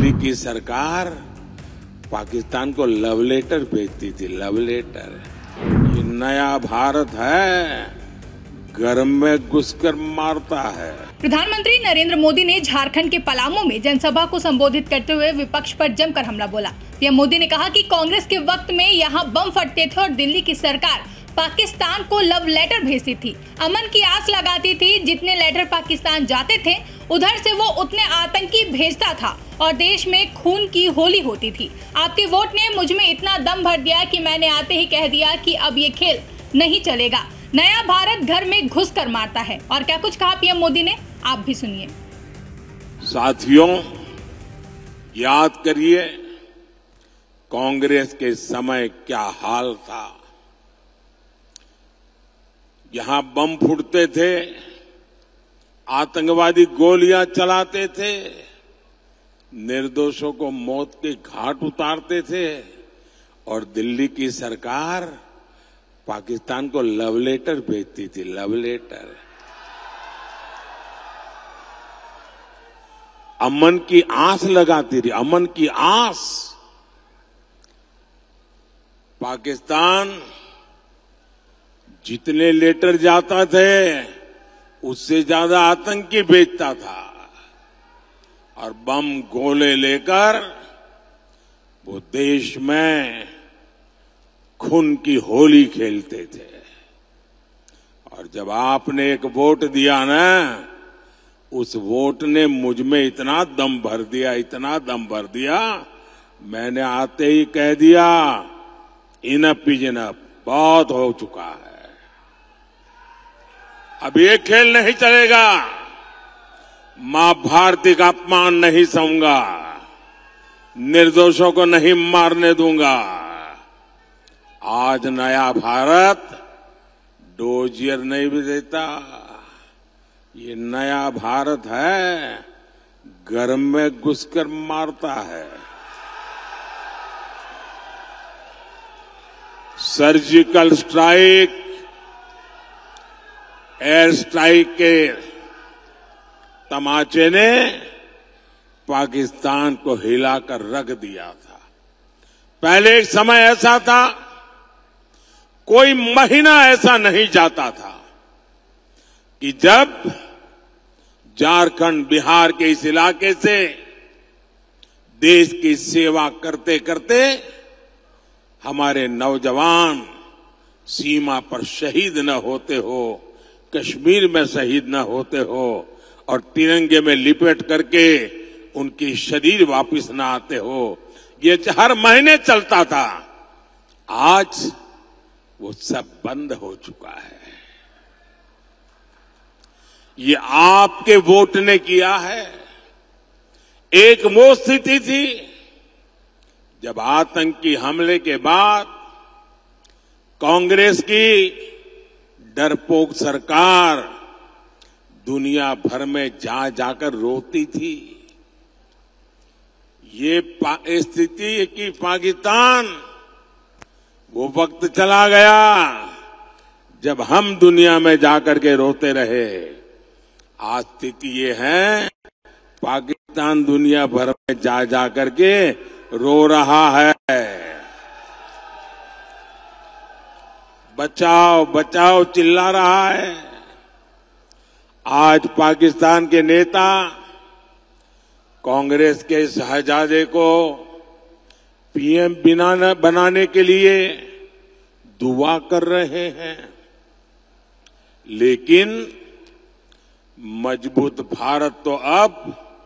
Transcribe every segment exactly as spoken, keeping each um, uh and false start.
दिल्ली की सरकार पाकिस्तान को लव लेटर भेजती थी, लव लेटर। ये नया भारत है, घर में घुसकर मारता है। प्रधानमंत्री नरेंद्र मोदी ने झारखंड के पलामू में जनसभा को संबोधित करते हुए विपक्ष पर जमकर हमला बोला। पीएम मोदी ने कहा कि कांग्रेस के वक्त में यहां बम फटते थे और दिल्ली की सरकार पाकिस्तान को लव लेटर भेजती थी, अमन की आस लगाती थी। जितने लेटर पाकिस्तान जाते थे उधर से वो उतने आतंकी भेजता था और देश में खून की होली होती थी। आपके वोट ने मुझ में इतना दम भर दिया कि मैंने आते ही कह दिया कि अब ये खेल नहीं चलेगा। नया भारत घर में घुस कर मारता है। और क्या कुछ कहा पीएम मोदी ने, आप भी सुनिए। साथियों, याद करिए कांग्रेस के समय क्या हाल था। यहां बम फूटते थे, आतंकवादी गोलियां चलाते थे, निर्दोषों को मौत के घाट उतारते थे और दिल्ली की सरकार पाकिस्तान को लव लेटर भेजती थी, लव लेटर। अमन की आस लगाती थी, अमन की आस। पाकिस्तान जितने लेटर जाता थे उससे ज्यादा आतंकी भेजता था और बम गोले लेकर वो देश में खून की होली खेलते थे। और जब आपने एक वोट दिया ना, उस वोट ने मुझ में इतना दम भर दिया, इतना दम भर दिया, मैंने आते ही कह दिया इनफ इज इनफ, बहुत हो चुका है, अब ये खेल नहीं चलेगा। मां भारती का अपमान नहीं सहूंगा, निर्दोषों को नहीं मारने दूंगा। आज नया भारत डोजियर नहीं भी देता, ये नया भारत है, घर में घुसकर मारता है। सर्जिकल स्ट्राइक, एयर स्ट्राइक के तमाचे ने पाकिस्तान को हिलाकर रख दिया था। पहले एक समय ऐसा था, कोई महीना ऐसा नहीं जाता था कि जब झारखंड, बिहार के इस इलाके से देश की सेवा करते करते हमारे नौजवान सीमा पर शहीद न होते हो, कश्मीर में शहीद न होते हो और तिरंगे में लिपेट करके उनकी शरीर वापस न आते हो। ये हर महीने चलता था। आज वो सब बंद हो चुका है। ये आपके वोट ने किया है। एक वो स्थिति थी जब आतंकी हमले के बाद कांग्रेस की डरपोक सरकार दुनिया भर में जा जाकर रोती थी। ये स्थिति कि पाकिस्तान, वो वक्त चला गया जब हम दुनिया में जाकर के रोते रहे। आज स्थिति ये है, पाकिस्तान दुनिया भर में जा जाकर के रो रहा है। बचाओ बचाओ चिल्ला रहा है। आज पाकिस्तान के नेता कांग्रेस के शहजादे को पीएम बनाने के लिए दुआ कर रहे हैं, लेकिन मजबूत भारत तो अब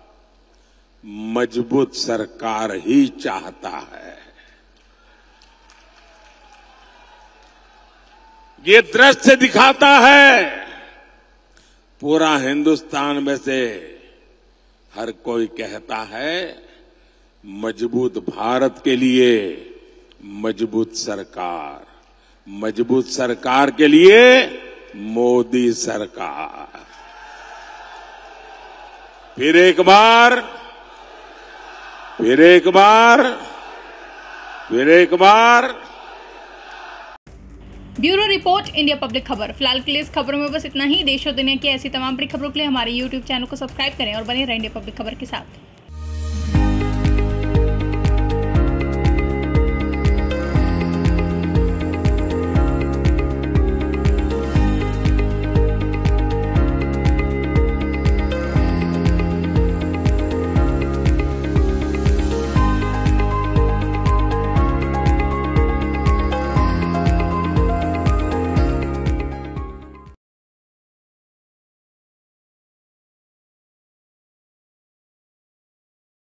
मजबूत सरकार ही चाहता है। ये दृश्य दिखाता है पूरा हिंदुस्तान में से हर कोई कहता है मजबूत भारत के लिए मजबूत सरकार, मजबूत सरकार के लिए मोदी सरकार। फिर एक बार फिर एक बार फिर एक बार ब्यूरो रिपोर्ट, इंडिया पब्लिक खबर। फिलहाल के लिए इस खबरों में बस इतना ही। देश और दुनिया की ऐसी तमाम बड़ी खबरों के लिए हमारे यूट्यूब चैनल को सब्सक्राइब करें और बने रहें इंडिया पब्लिक खबर के साथ।